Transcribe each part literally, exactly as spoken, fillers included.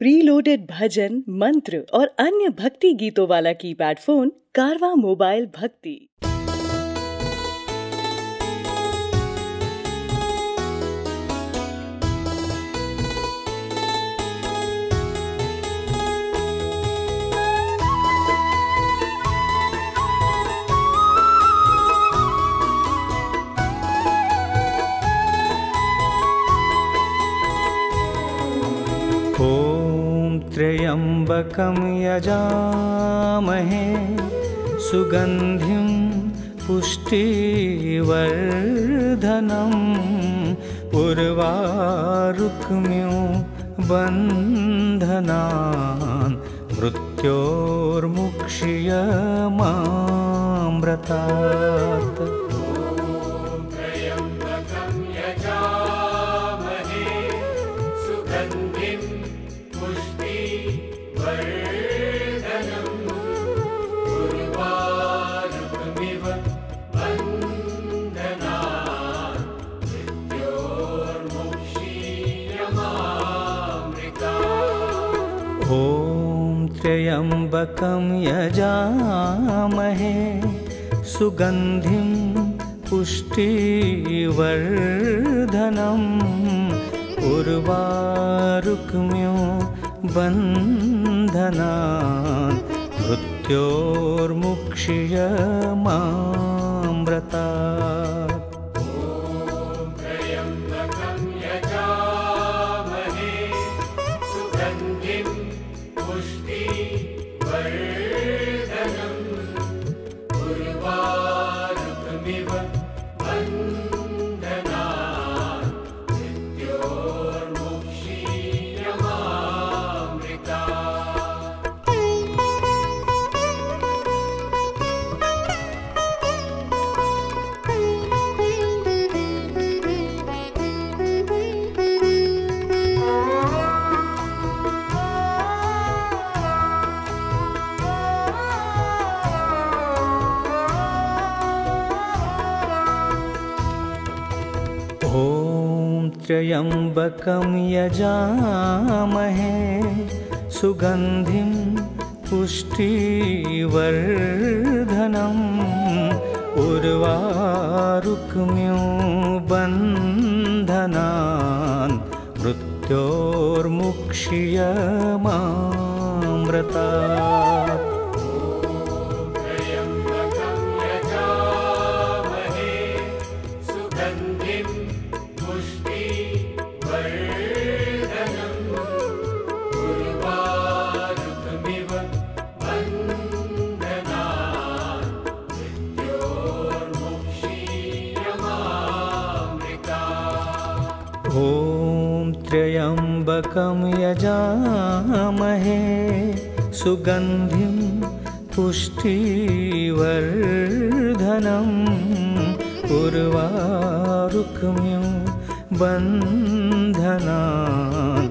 Preloaded भजन, मंत्र और अन्य भक्ति गीतों वाला कीपैड फोन कारवा मोबाइल भक्ति। ॐ त्र्यम्बकं यजामहे सुगन्धिं पुष्टिवर्धनम् उर्वारुकमिव बन्धनान् मृत्योर्मुक्षीयमामृतात्। ॐ त्र्यम्बकं यजामहे सुगन्धिं पुष्टिवर्धनम् उर्वारुकमिव बन्धनान् मृत्योर्मुक्षीयमामृतात्। ॐ त्र्यम्बकं यजामहे सुगन्धिं पुष्टिवर्धनम् उर्वारुकमिव बन्धनान् मृत्योर्मुक्षीयमामृतात्। ॐ त्र्यम्बकं यजामहे सुगन्धिं पुष्टिवर्धनम् उर्वारुकमिव बन्धनान्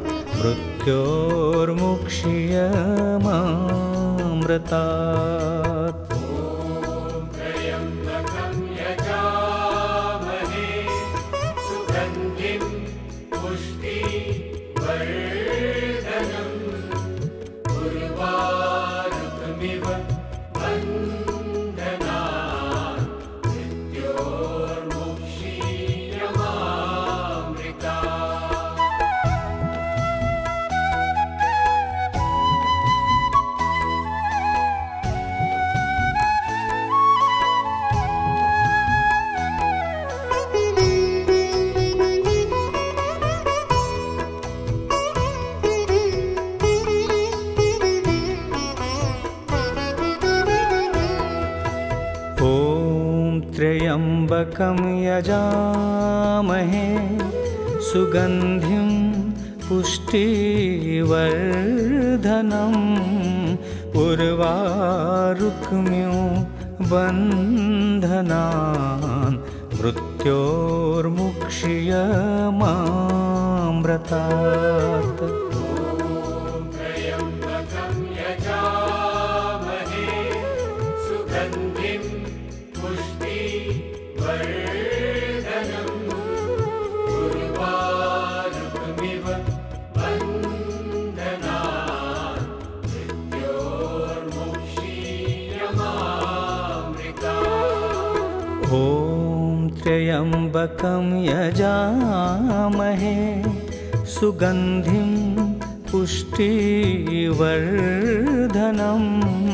मृत्योर्मुक्षीयमामृतात्। ॐ त्र्यम्बकं यजामहे सुगन्धिं पुष्टिवर्धनम् उर्वारुकमिव बन्धनान् मृत्योर्मुक्षीयमामृतात्। उर्वारुकमिव बन्धनान् त्र्यम्बकं यजामहे सुगन्धिं पुष्टिवर्धनम्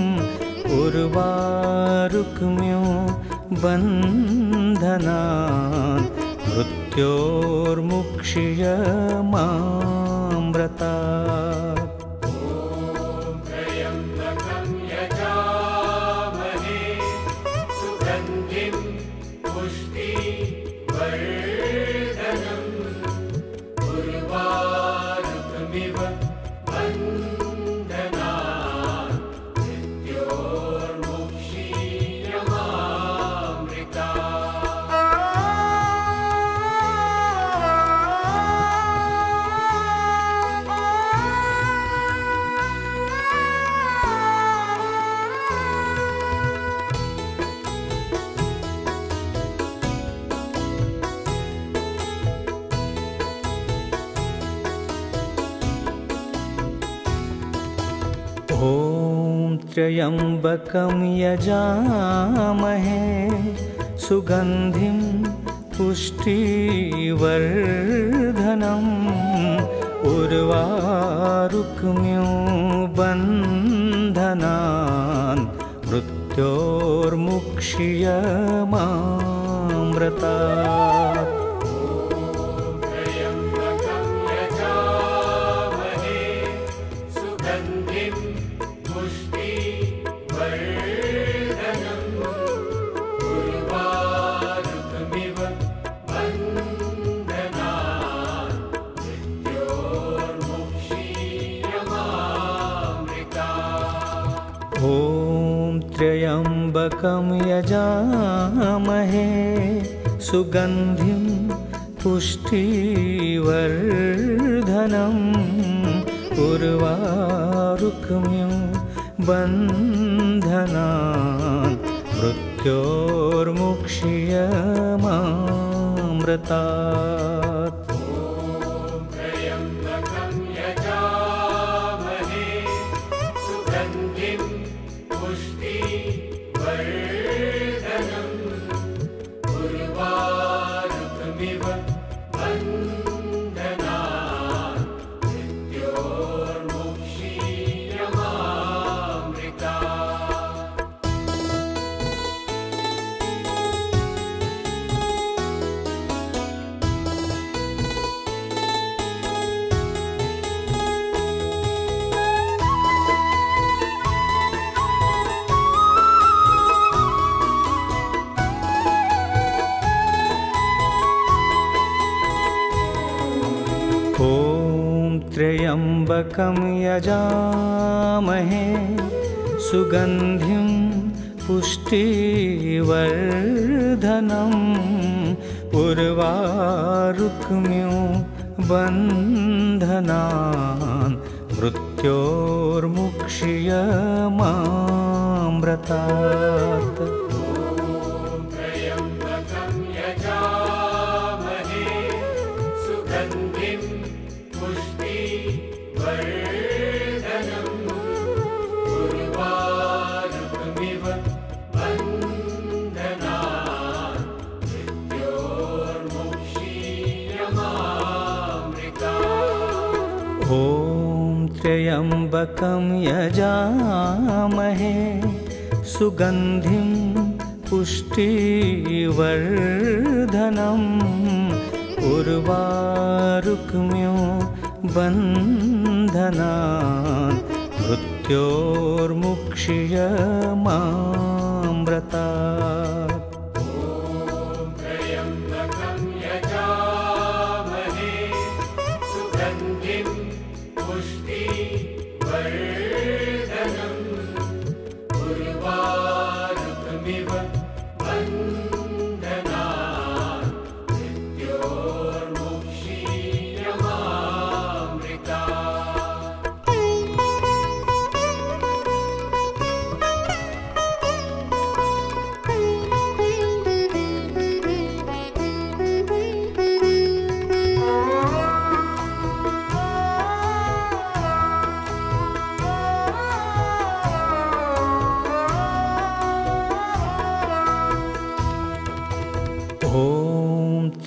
उर्वारुकमिव बन्धनान् मृत्योर्मुक्षीयमामृतात्। ॐ त्र्यम्बकं यजामहे सुगन्धिं पुष्टिवर्धनम् उर्वारुकमिव बन्धनान् मृत्योर्मुक्षीयमामृतात्। ॐ त्र्यम्बकं यजामहे सुगन्धिं पुष्टिवर्धनम् उर्वारुकमिव बन्धनान् मृत्योर्मुक्षीयमामृतात्। ॐ त्र्यम्बकं यजामहे सुगन्धिं पुष्टिवर्धनम् उर्वारुकमिव बन्धनान् मृत्योर्मुक्षीयमामृतात्। ॐ त्र्यम्बकं यजामहे सुगन्धिं पुष्टिवर्धनम् उर्वारुकमिव बन्धनान् मृत्योर्मुक्षीयमामृतात्।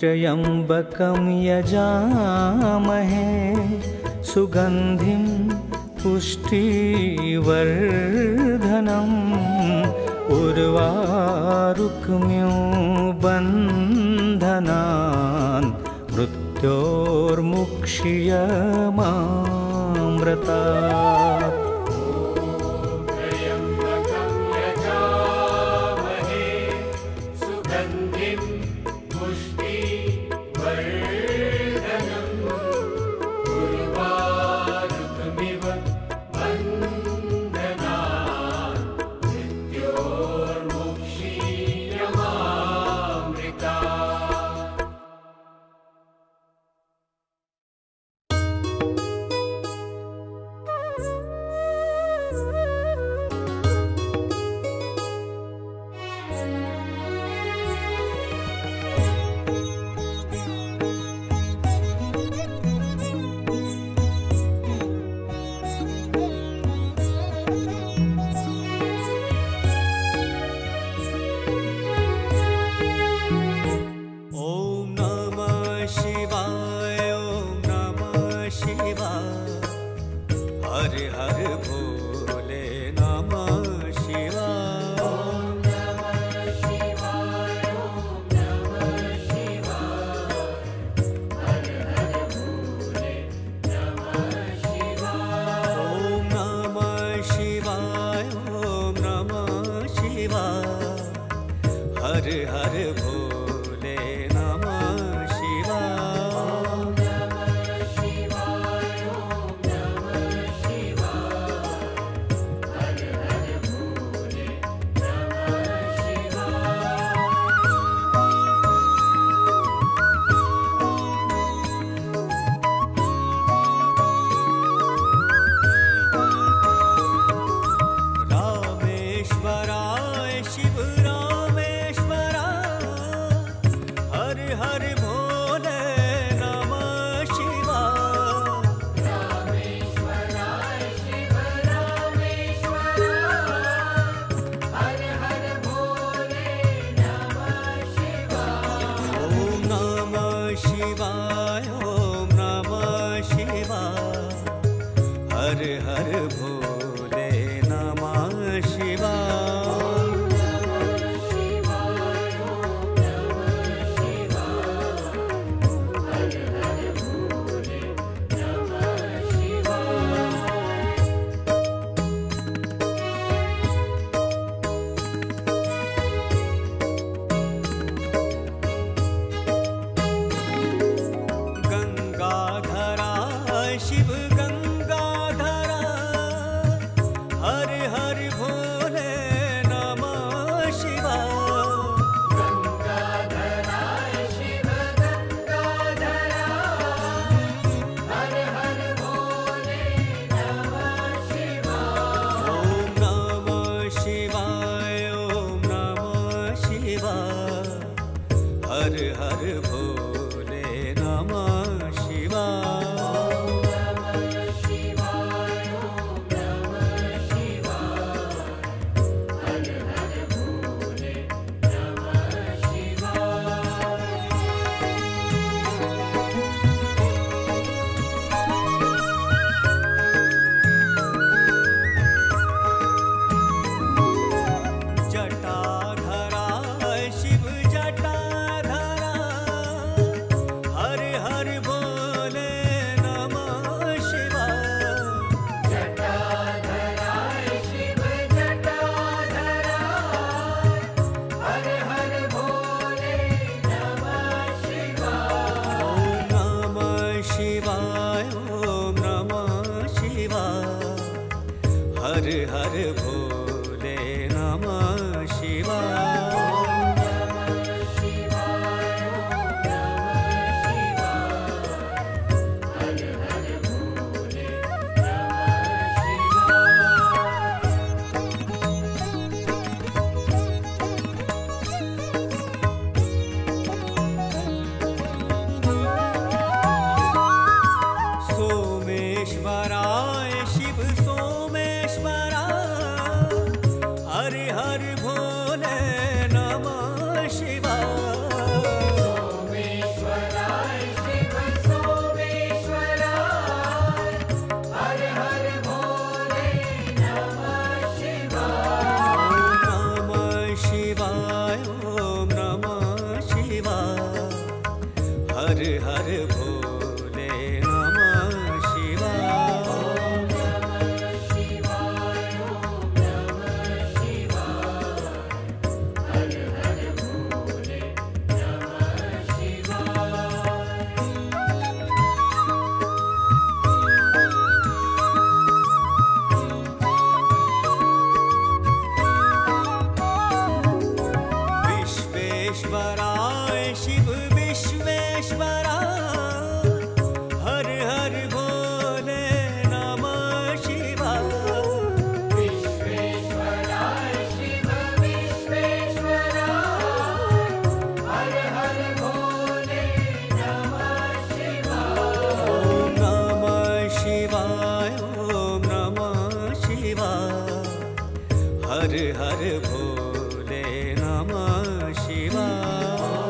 त्र्यम्बकं यजामहे सुगन्धिं पुष्टिवर्धनम् उर्वारुकमिव बन्धनान् मृत्योर्मुक्ष्यमामृतात्। हर भोले नमः शिवाय। हर हर भोले नमः शिवाय।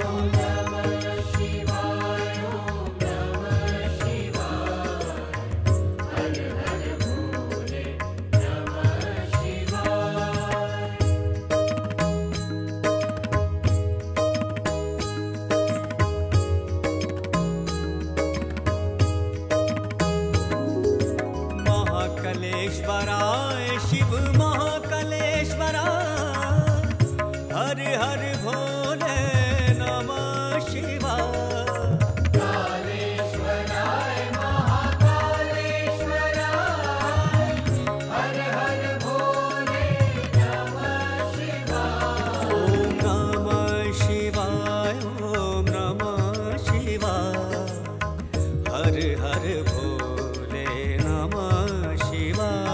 महाकलेश्वराय शिव महाकलेश्वराय, हर हर भोले नमः शिवाय। कालेश्वराय महाकालेश्वराय, हर हर भोले नमः शिवाय। ओम नमः शिवाय ओम नमः शिवाय, हर हर भोले नमः शिवाय।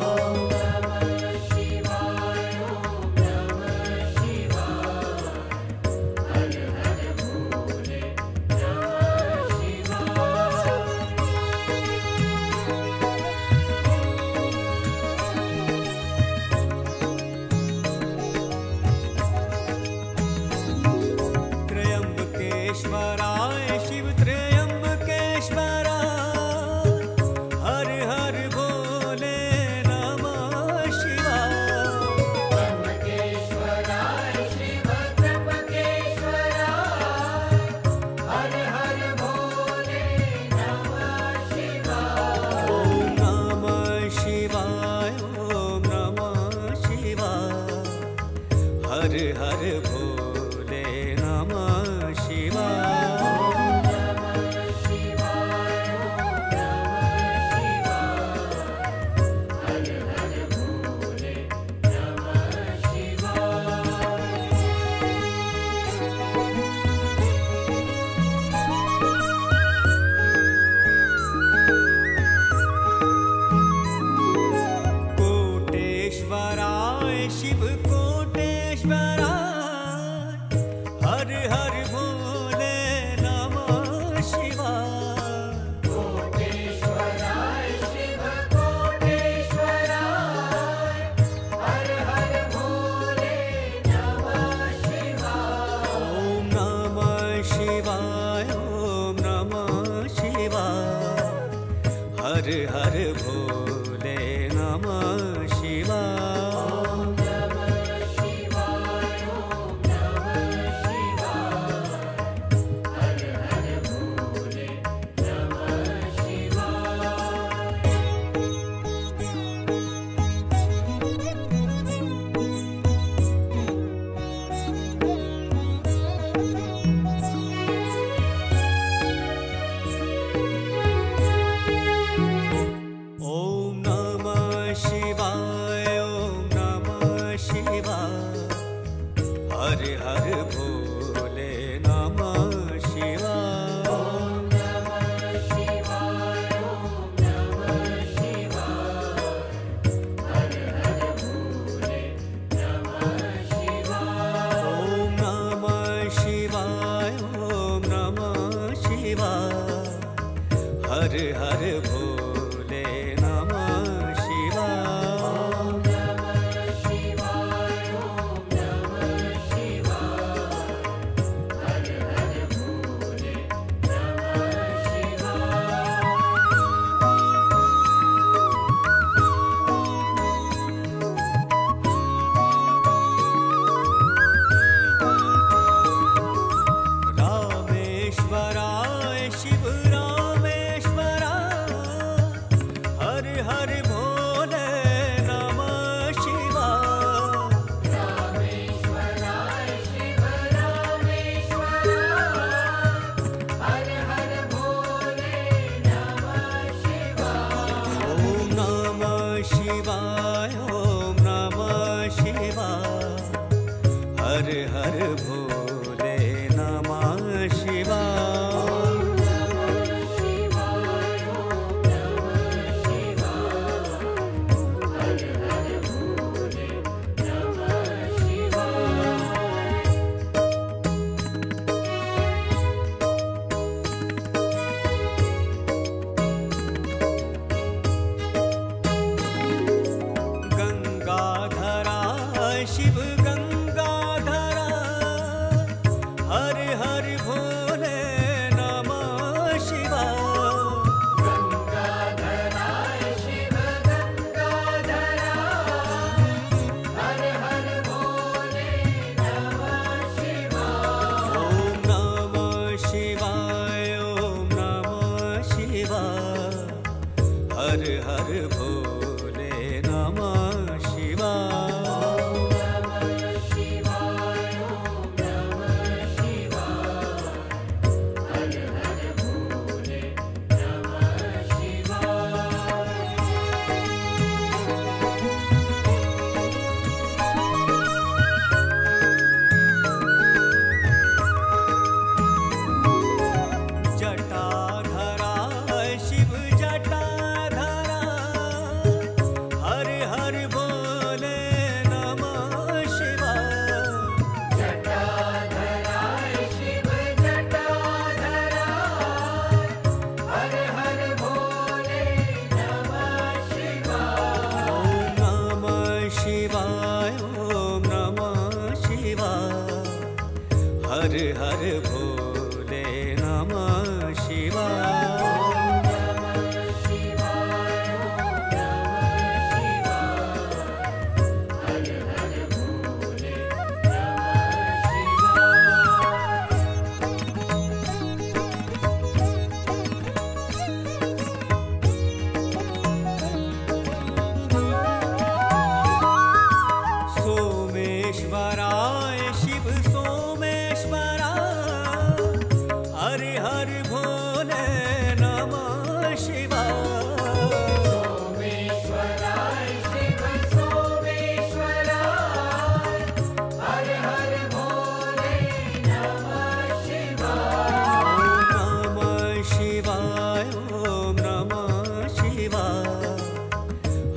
त्र्यंबकेश्वराय शिव त्र्यंबकेश्वराय, हर हर भोले नमः शिवाय। त्र्यंबकेश्वराय शिव त्र्यंबकेश्वराय, हर हर भोले नमः शिवाय। ओम नमः शिवाय ओम नमः शिवाय, हर हर भोले नमः शिवाय। कोटेश्वराय शिव कोटेश्वराय, हर हर भोले नमः शिवाय। कोटेश्वराय शिव कोटेश्वराय, हर हर भोले नमः शिवाय। ओम नमः शिवाय ओम नमः शिवाय, हर हर भोले नमः शिवाय। ओम नमः शिवाय ओम नमः शिवाय, हर हर भोले नमः शिवाय। ओम नमः शिवाय ओम नमः शिवाय, हर हर भोले नमः शिवाय। रामेश्वराय शिव रामेश्वराय, हर हर भोले नमः शिवाय। रामेश्वराय शिव रामेश्वराय, हर हर भोले नमः शिवाय। ओम नमः शिवाय ओम नमः शिवाय, हर हर भोले नमः शिवाय।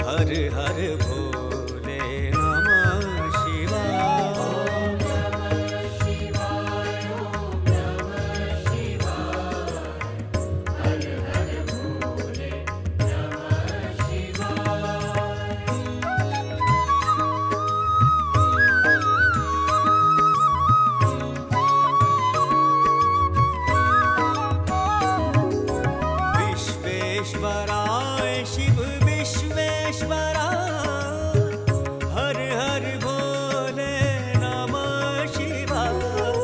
हर हर भोले नमः शिवाय। ओम नमः शिवाय ओम नमः शिवाय हर हर भोले नमः शिवाय। विश्वेश्वराय शिव विश्वेश्वराय हर हर भोले नमः शिवाय।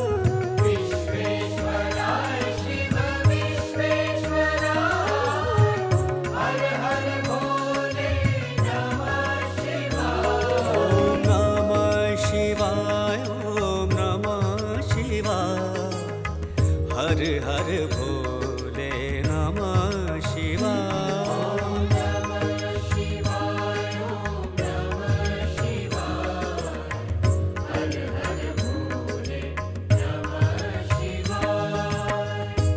विश्वेश्वराय शिव विश्वेश्वराय हर हर भोले नमः शिवाय। ओम नमः शिवाय ओम नमः शिवाय हर हर भोले नमः शिवाय। ओम नमः शिवाय ओम नमः शिवाय हर हर भोले नमः शिवाय।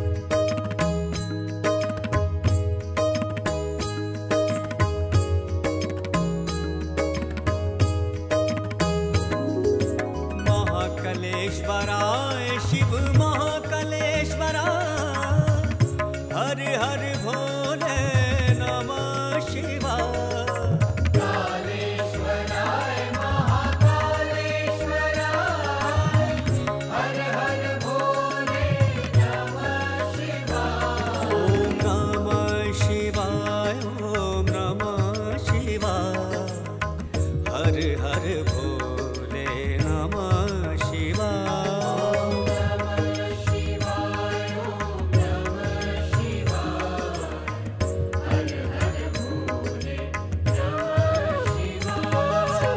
महाकलेश्वराय शिव महाकलेश्वराय हर हर भोले नमः शिवाय। कालेश्वराय महाकालेश्वराय हर हर भोले नमः शिवाय। ओम नमः शिवाय ओम नमः शिवाय हर हर भोले नमः शिवाय। ओम नमः शिवाय ओम नमः शिवाय हर हर भोले नमः शिवाय।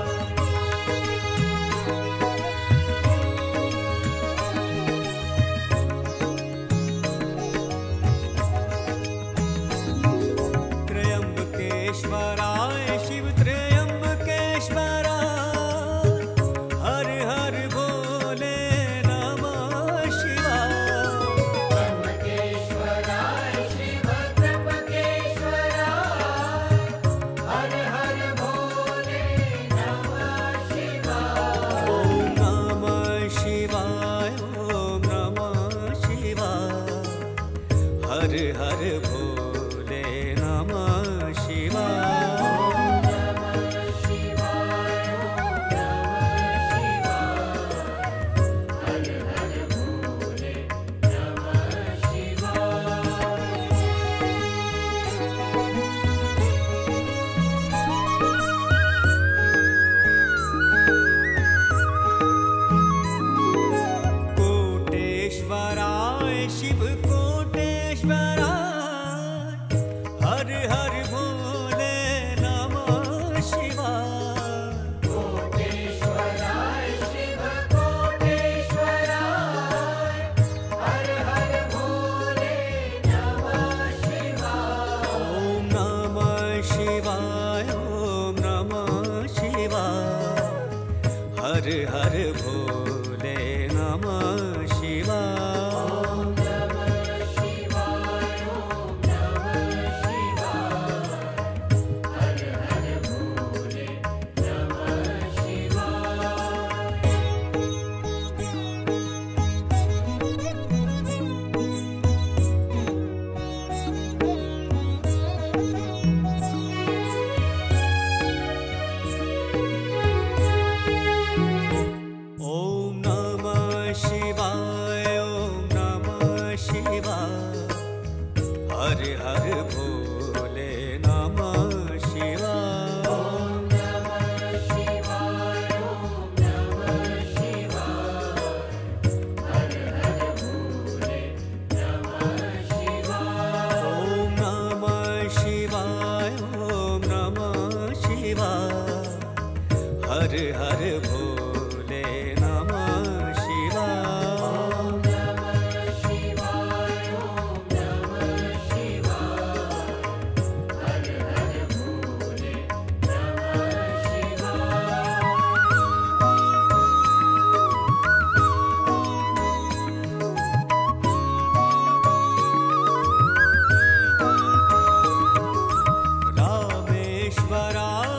त्र्यंबकेश्वराय शिव त्र्यंबकेश्वराय हर हर भोले नमः शिवाय। त्र्यंबकेश्वराय शिव त्र्यंबकेश्वराय हर हर भोले नमः शिवाय। ओम नमः शिवाय ओम नमः शिवाय हर हर भोले नमः शिवाय। ओम नमः शिवाय ओम नमः शिवाय हर हर भोले नमः शिवाय। कोटेश्वराय शिव कोटेश्वराय हर हर भोले नमः शिवाय। कोटेश्वराय शिव कोटेश्वराय हर हर भोले नमः शिवाय। ओम नमः शिवाय ओम नमः शिवाय हर हर भोले नमः शिवाय। ओम नमः शिवाय ओम नमः शिवाय हर हर भोले नमः शिवाय। ओम नमः शिवाय ओम नमः शिवाय हर हर भोले नमः शिवाय। ओम नमः शिवाय ओम नमः शिवाय हर हर भोले नमः शिवाय। ओम नमः शिवाय ओम नमः शिवाय हर हर भोले नमः शिवाय। ओम नमः शिवाय ओम नमः शिवाय हर हर भोले नमः शिवाय। रामेश्वराय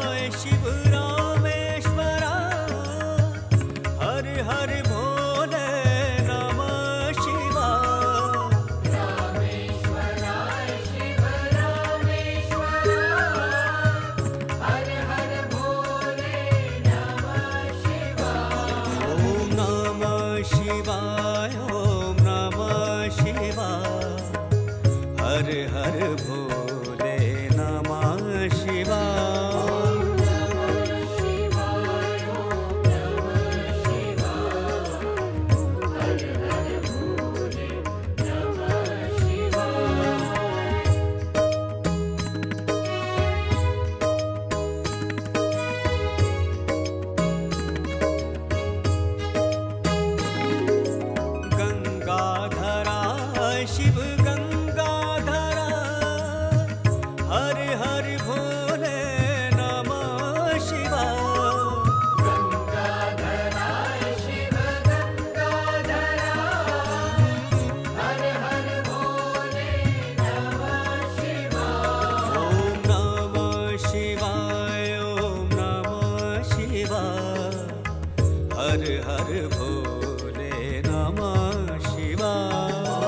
शिव रामेश्वरा हर हर भोले नमः शिवाय। रामेश्वरा शिव रामेश्वरा हर हर भोले नमः शिवाय। ओम नमः शिवाय ओम नमः शिवाय हर हर भोले नमः शिवाय। गंगाधरा शिव गंगाधरा हर हर भोले नमः शिवाय। गंगाधरा शिव गंगाधरा हर हर भोले नमः शिवाय। ओम नमः शिवाय ओम नमः शिवाय हर हर भोले नमः शिवाय।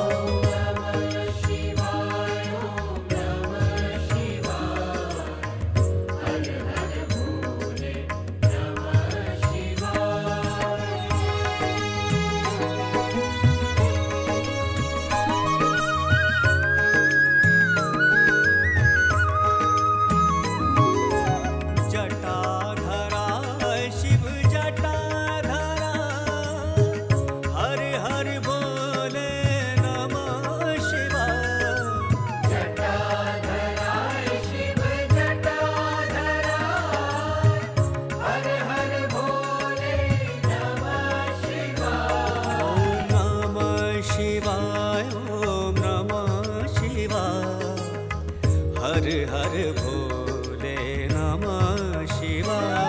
जटाधरा शिव जटाधरा हर हर भोले नमः शिवाय। जटाधरा शिव जटाधरा हर हर भोले नमः शिवाय। ओम नमः शिवाय ओम नमः शिवाय हर हर भोले नमः शिवाय।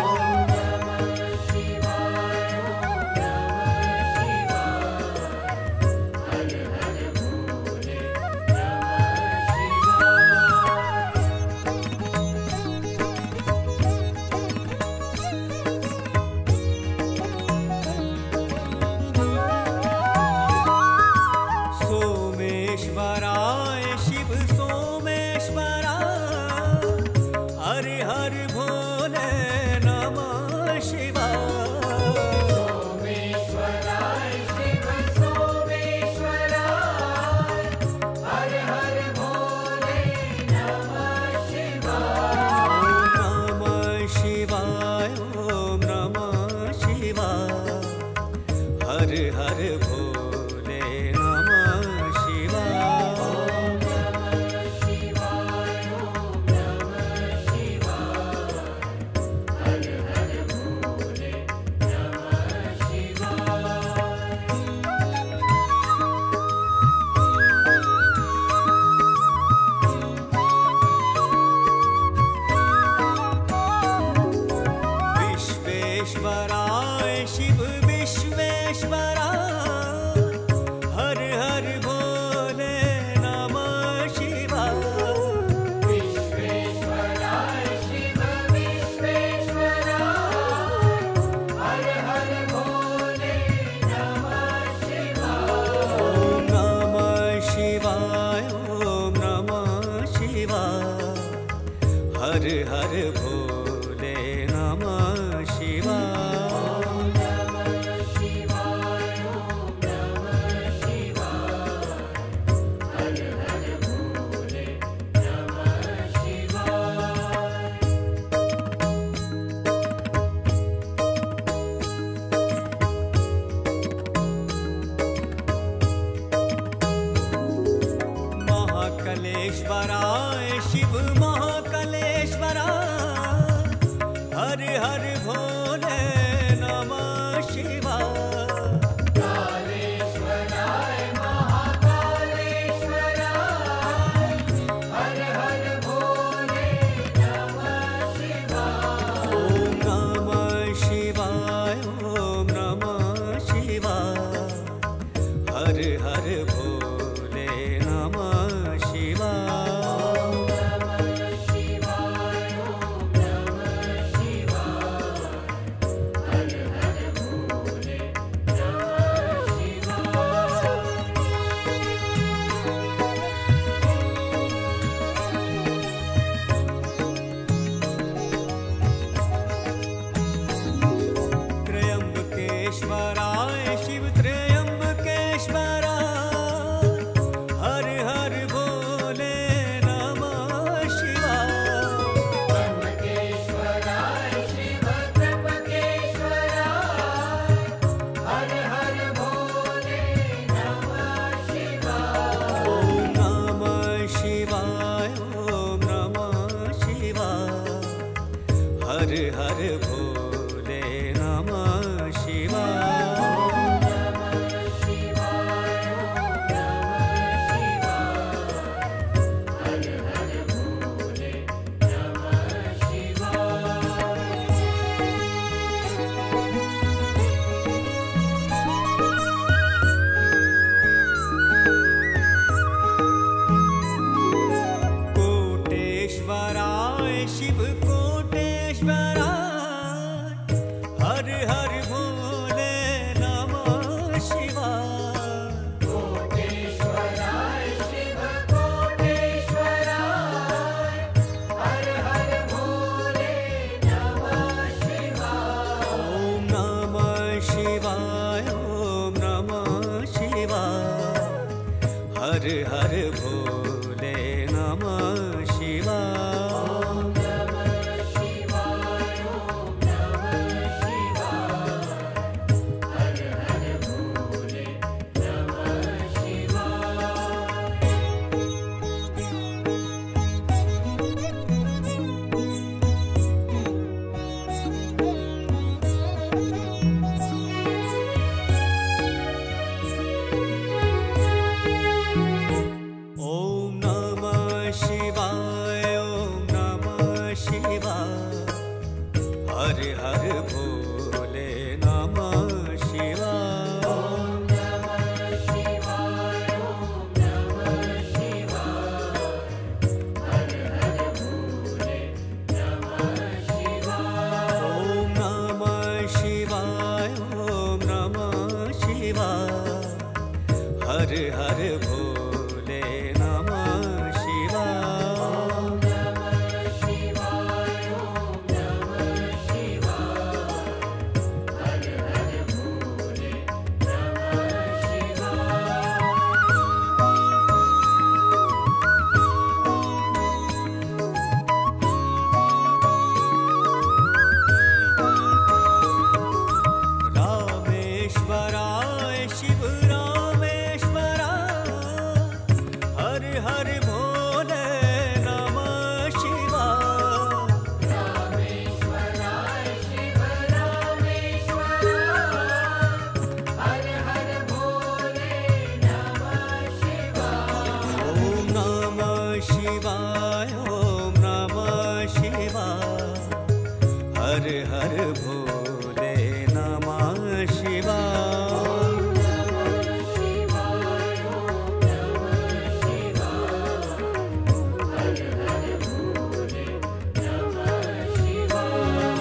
सोमेश्वराय शिव सोमेश्वरा हर हर भोले नमः शिवाय। सोमेश्वराय शिव सोमेश्वरा हर हर भोले नमः शिवाय। ओम नमः शिवाय ओम नमः शिवाय हर हर भोले नमः शिवाय। विश्वेश्वराय शिव विश्वेश्वरा हर हर भोले नमः शिवाय। विश्वेश्वराय शिव विश्वेश्वरा हर हर भोले नमः शिवाय। ओम नमः शिवाय ओम नमः शिवाय हर हर भोले नमः शिवाय। महाकलेश्वराय शिव महाकलेश्वरा हर हर भोले नमः शिवाय। कालेश्वराय महाकालेश्वरा हर हर भोले नमः शिवाय। ओम नमः शिवाय ओम नमः शिवाय हर हर भोले नमः शिवाय। नमः शिवाय ओम नमः हर हर भोले नमः शिवाय। कोटेश्वराय शिव कोटेश्वराय हर हर भोले नमः शिवाय। कोटेश्वराय शिव कोटेश्वराय हर हर भोले नमः शिवाय। ओम नमः शिवाय ओम नमः शिवाय हर हर भोले नमः हर हर भोले नमः शिवाय। ओम नमः शिवाय ओम नमः शिवाय हर हर भोले नमः शिवाय। ओम नमः शिवाय ओम नमः शिवाय हर हर भोले नमः शिवाय। ओम नमः शिवाय ओम नमः शिवाय हर हर भोले नमः रामेश्वराय शिव रामेश्वराय हर हर भोले नमः शिवाय। रामेश्वराय शिव रामेश्वराय हर हर भोले नमः शिवाय। ओम नमः शिवाय ओम नमः शिवाय हर हर भोले नमः शिवाय। ओम नमः शिवाय ओम नमः शिवाय हर हर भोले नमः शिवाय।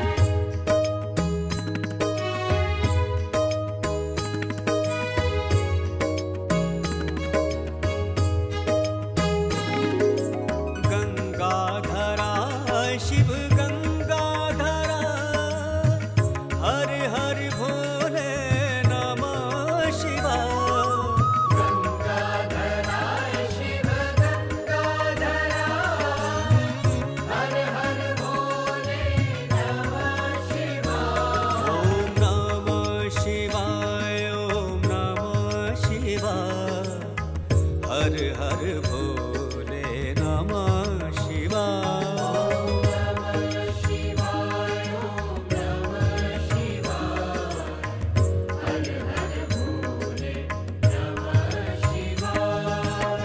गंगाधरा शिव गंगाधरा हर हर भोले नमः शिवाय। गंगाधराय शिव गंगाधरा हर हर भोले नमः शिवाय। ओम नमः शिवाय ओम नमः शिवाय हर हर भोले नमः शिवाय। ओम नमः शिवाय ओम नमः शिवाय हर हर भोले नमः शिवाय।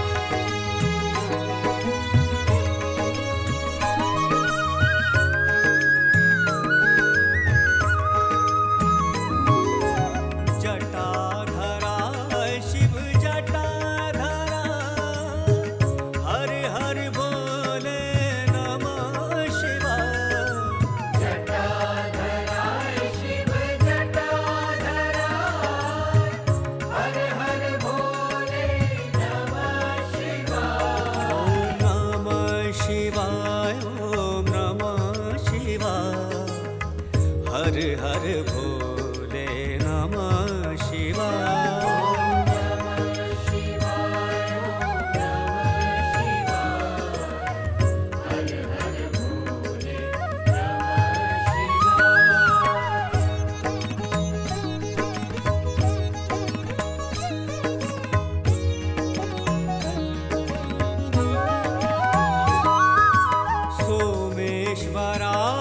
जटाधरा शिव जटाधरा हर हर भोले नमः शिवाय। जटाधराय शिव जटाधरा हर हर भोले नमः शिवाय। ओम नमः शिवाय ओम नमः शिवाय हर हर भोले नमः शिवाय। ओम नमः शिवाय ओम नमः शिवाय हर हर भोले नमः शिवाय। सोमेश्वरा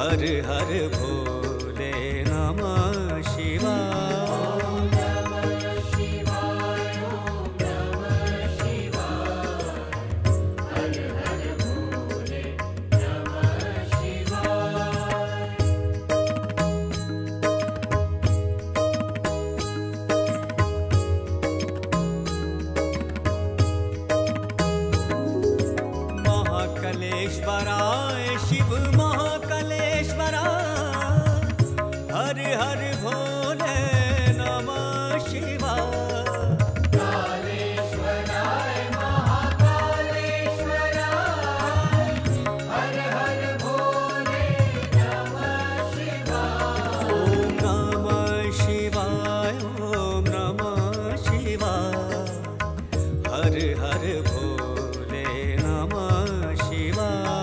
हर हर भोले नमः शिवाय। महाकलेश्वराय शिव महाकलेश्वराय, हर हर भोले नमः शिवाय। कालेश्वराय महाकालेश्वराय, हर हर भोले नमः शिवाय। ओम नमः शिवाय ओम नमः शिवाय, हर हर भोले नमः शिवाय।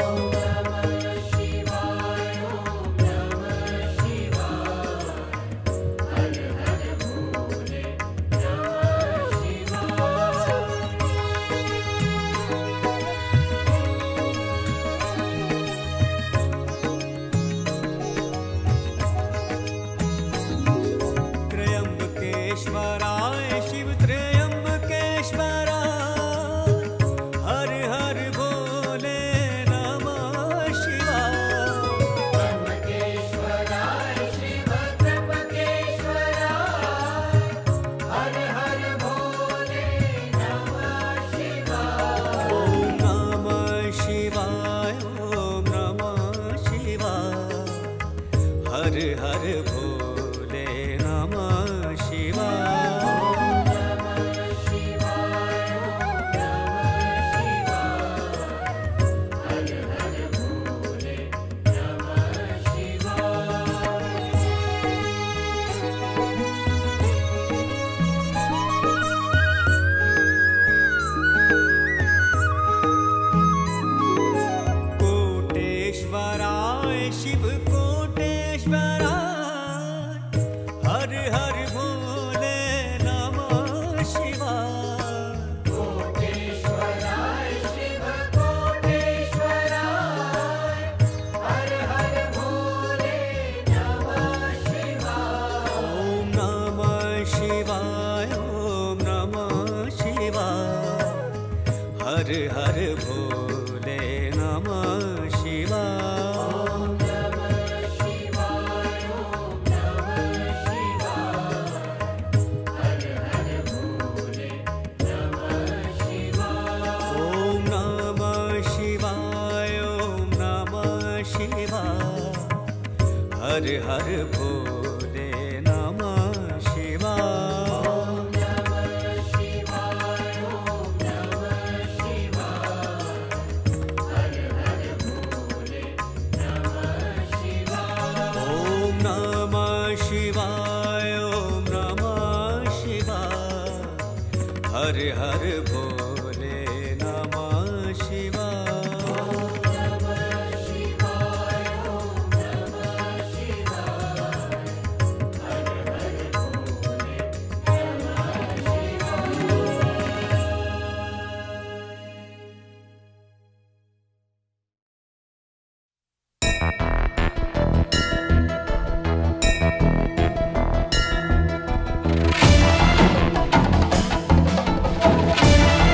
त्रयंबकेश्वराय शिव त्रयंबकेश्वराय, हर हर भोले नमः शिवाय। त्र्यंबकेश्वराय शिव त्र्यंबकेश्वराय, हर हर भोले नमः शिवाय। ओम नमः शिवाय ओम नमः शिवाय, हर हर भोले नमः शिवाय। कोटेश्वराय शिव कोटेश्वराय, हर हर भोले नमः शिवाय। कोटेश्वराय शिव कोटेश्वराय, हर हर भोले नमः शिवाय। ओम नमः शिवाय ओम नमः शिवाय, हर हर भोले नमः शिवाय। ओम नमः शिवाय ओम नमः शिवाय, हर हर भोले नमः शिवाय। ओम नमः शिवाय ओम नमः शिवाय, हर हर भोले नमः शिवाय। Thank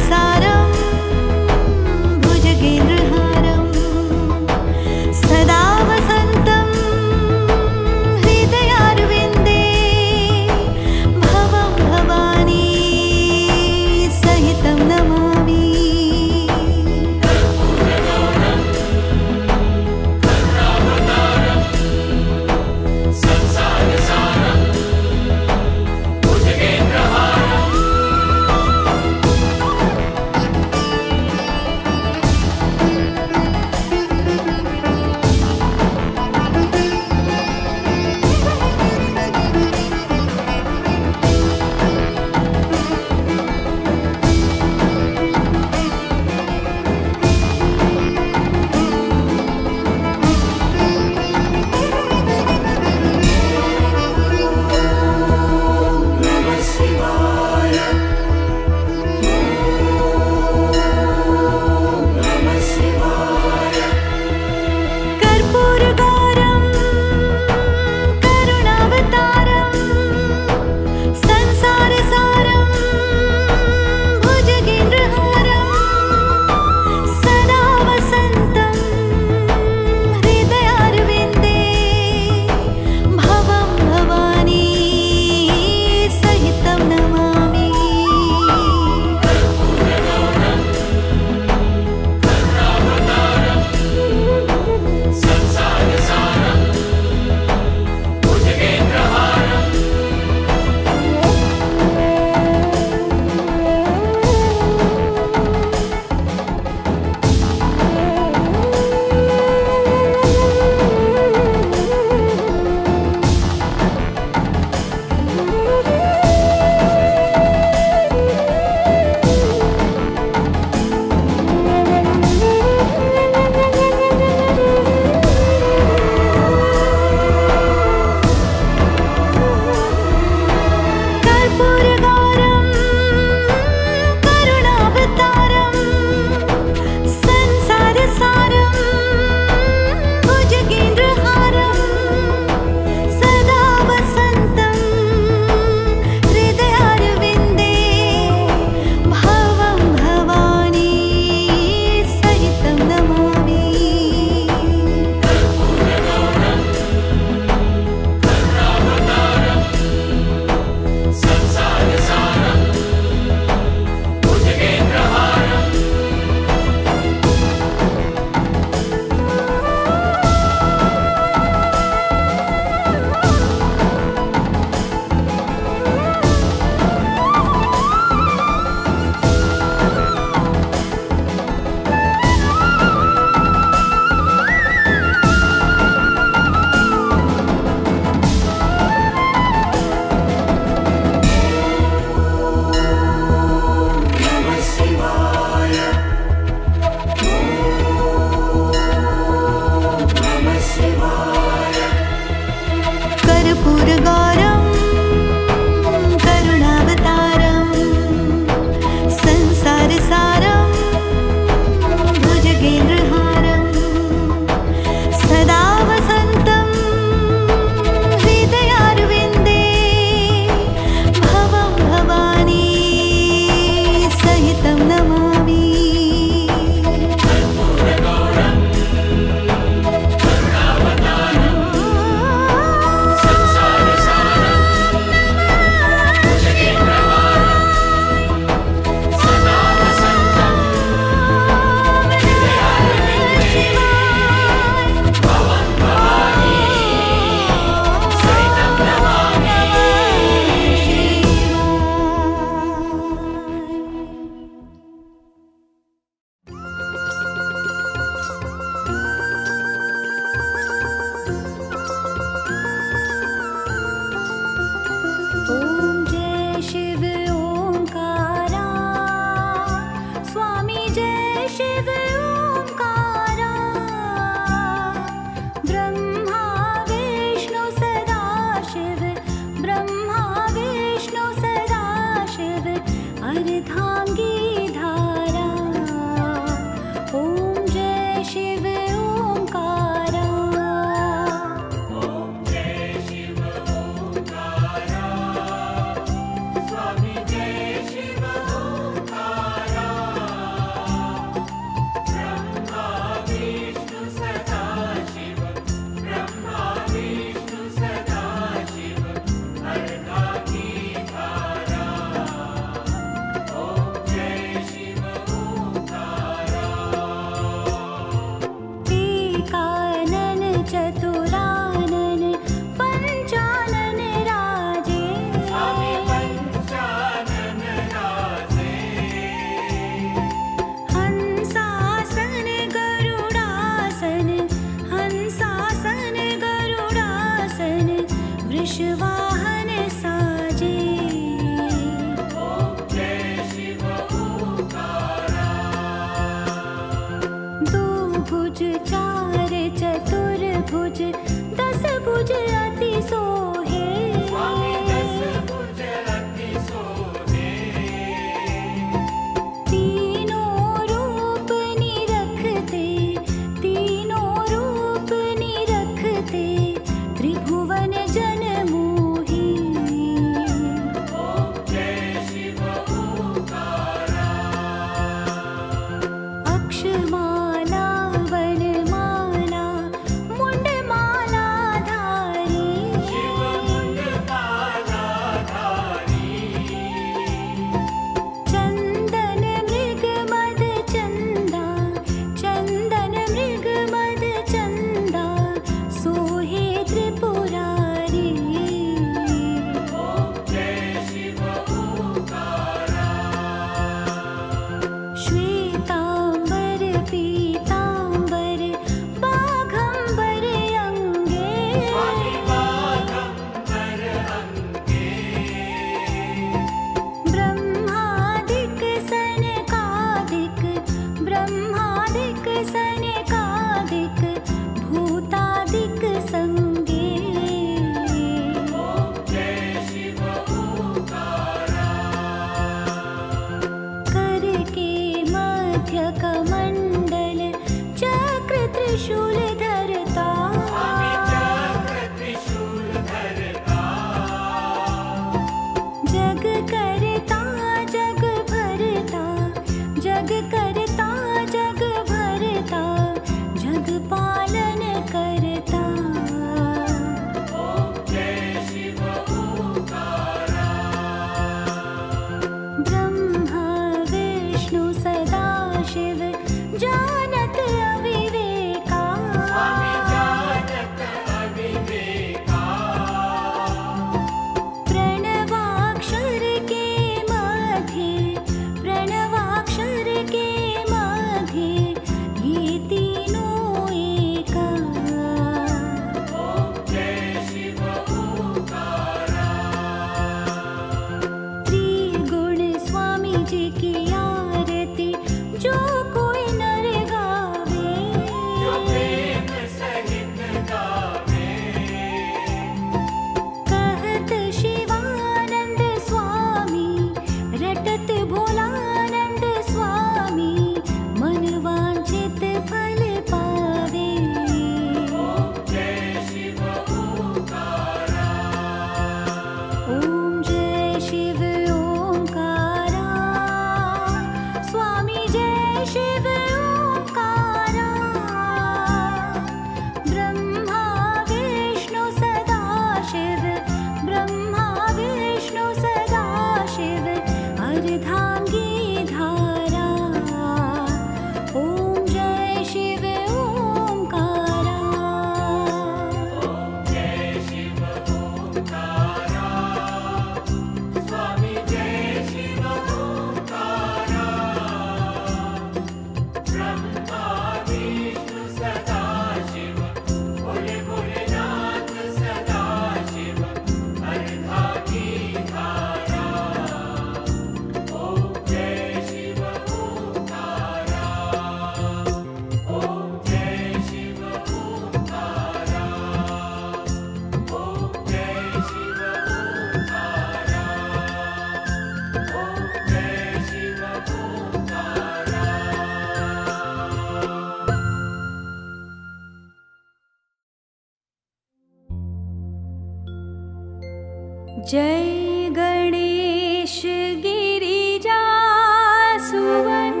जय गणेश गिरिजा सुवन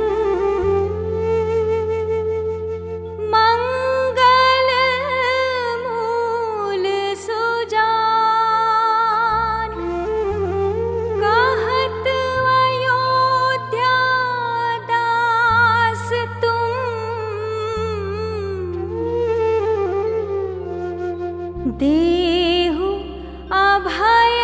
मंगल मूल सुजान कहत अयोध्या दास तुम देहु अभय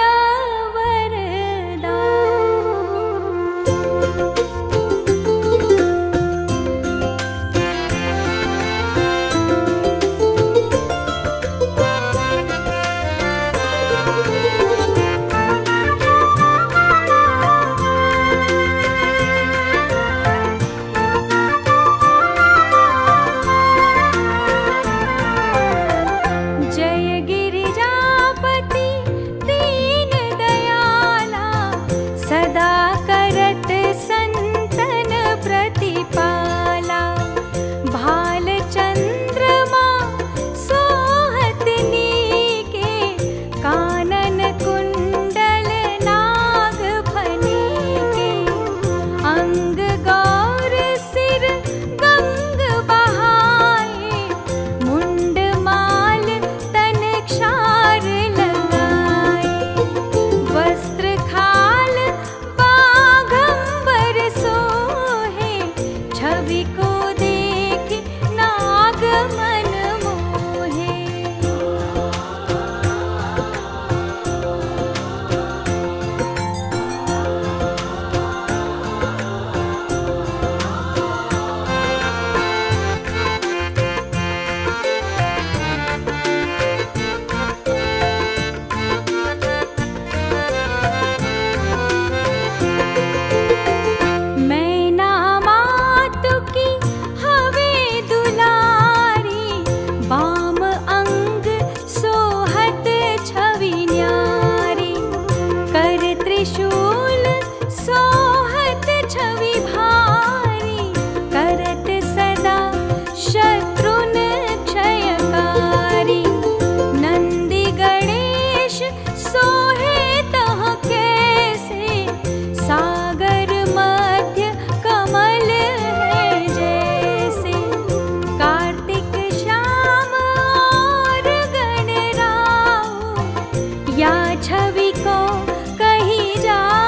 छवि को कहीं जा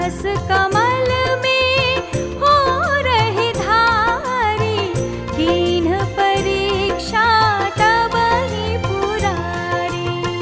रस कमल में हो रही धारी, दीन परीक्षा तब ही पुरारी।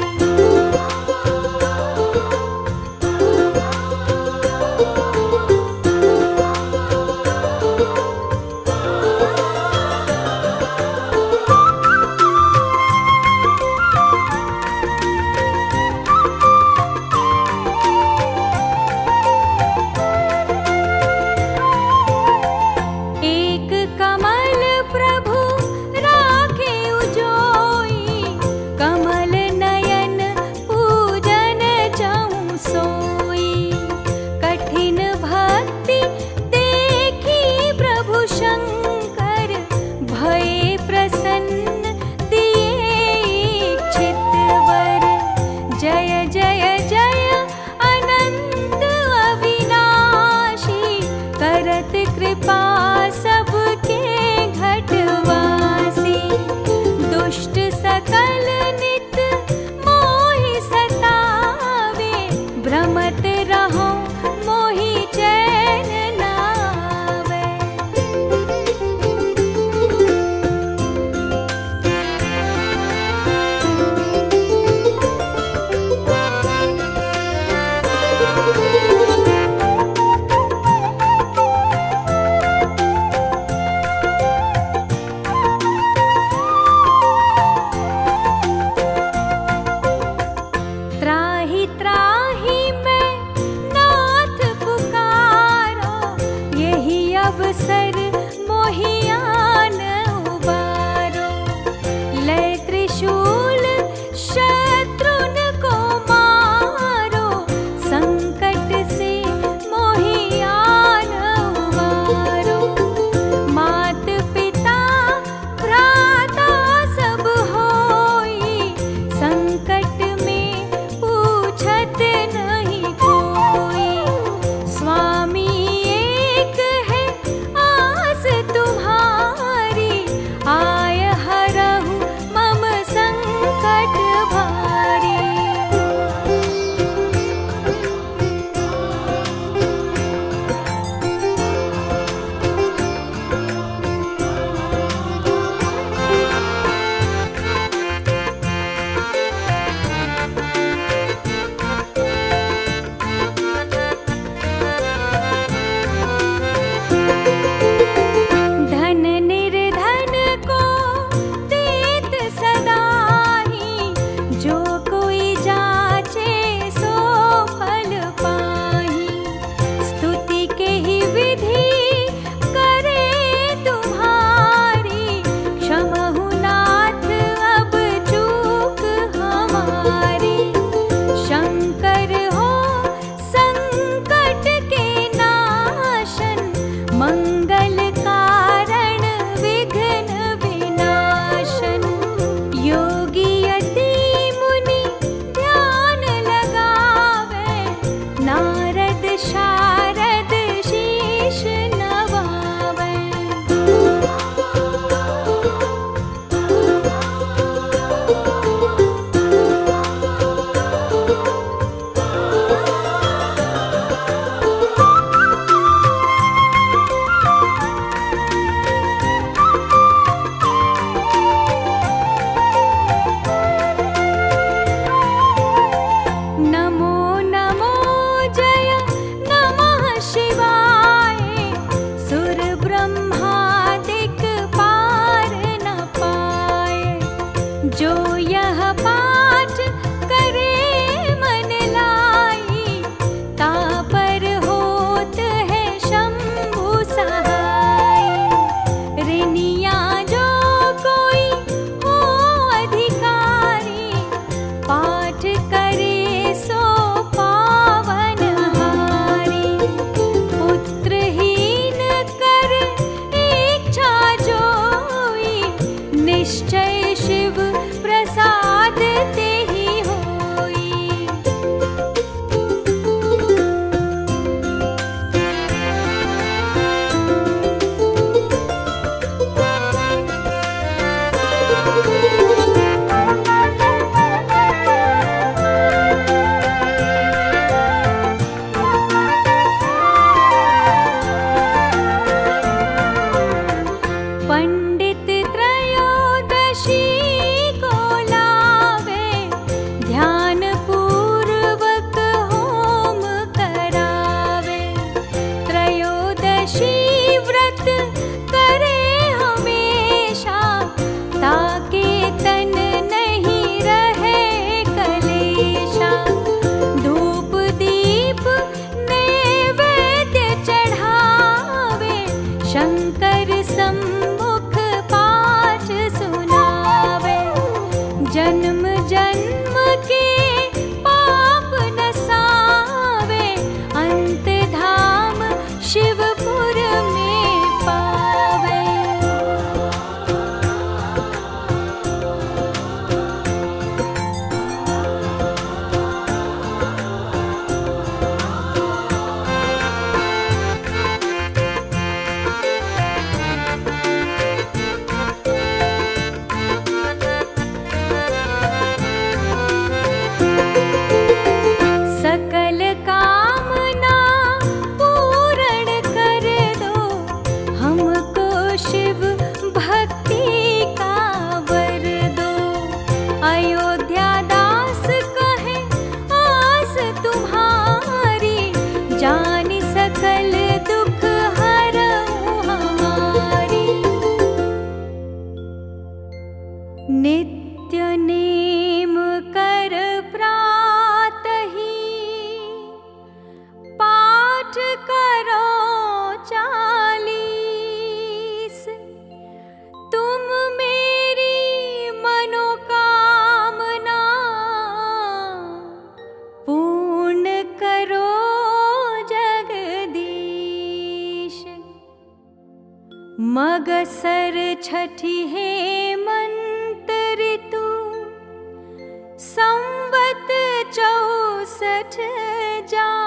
एक कमल प्रभु राखे उजोई, कमल नयन पूजन जाऊं सोई। कठिन भक्ति देखी प्रभु शंकर, भये प्रसन्न दिए इच्छित वर। जय जय जय अनंत अविनाशी, करत कृपा सबके घटवासी। दुष्ट सकल नित मोहि सतावे, भ्रमत रहो मोहि चैन नावे। त्राहि त्राहि मैं जानि सकल दुख हरऊ हमारी। नित्य नेम कर प्रातहि पाठ करो चालीस। तुम मेरी मनोकामना पूर्ण करो जगदीश। मगसर छठी हेमंत ऋतु संवत चौसठ जा